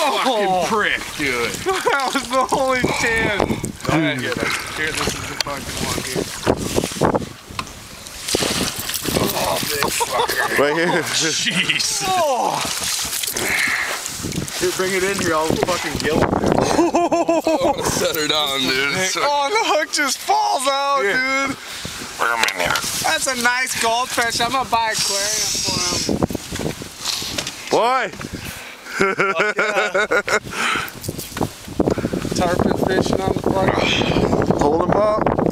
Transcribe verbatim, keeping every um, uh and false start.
fucking prick, dude. That was the only chance. Alright, Here, this is the fucking one here. Oh, big fucker. Right here. Jeez. Oh. Here, bring it in here, I'll fucking gill it. I want to set her down, dude. So, Oh, the hook just falls out, Yeah. dude. bring him in here. That's a nice goldfish. I'm gonna buy aquarium for him. Boy! Tarpon fishing on the fucking. Hold him up.